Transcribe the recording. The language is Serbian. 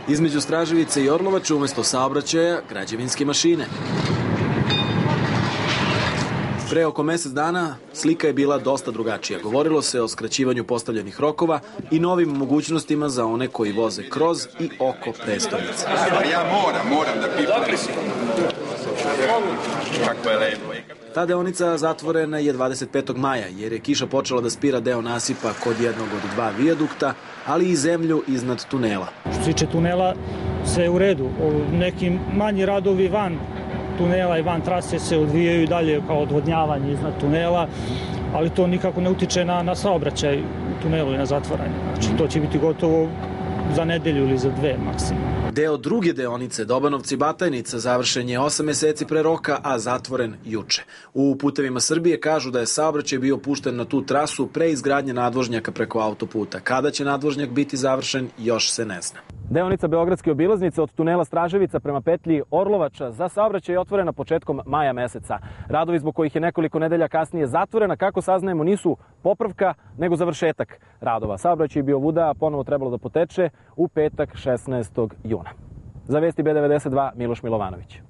Između Straževice i Orlovače umjesto saobraćaja građevinske mašine. Pre oko mjesec dana slika je bila dosta drugačija. Govorilo se o skraćivanju postavljenih rokova i novim mogućnostima za one koji voze kroz i oko prestonice. Ja moram da pipam. Kako je lepo. Ta deonica zatvorena je 25. maja jer je kiša počela da spira deo nasipa kod jednog od dva vijadukta, ali i zemlju iznad tunela. Što se tiče tunela, sve je u redu. Neki manji radovi van tunela i van trase se odvijaju i dalje kao odvodnjavanje iznad tunela, ali to nikako ne utiče na saobraćaj u tunelu i na zatvaranje. Znači, to će biti gotovo za nedelju ili za dve maksimum. Deo druge deonice Dobanovci-Batajnica završen je 8 meseci pre roka, a zatvoren juče. U Putevima Srbije kažu da je saobraćaj bio pušten na tu trasu pre izgradnje nadvožnjaka preko autoputa. Kada će nadvožnjak biti završen, još se ne zna. Deonica Beogradske obilaznice od tunela Straževica prema petlji Orlovača za saobraćaj je otvorena početkom maja meseca. Radovi zbog kojih je nekoliko nedelja kasnije zatvorena, kako saznajemo, nisu popravka, nego završetak radova. Saobraćaj je bio vuda, a ponovo trebalo da poteče u petak 16. juna. Za vesti B92, Miloš Milovanović.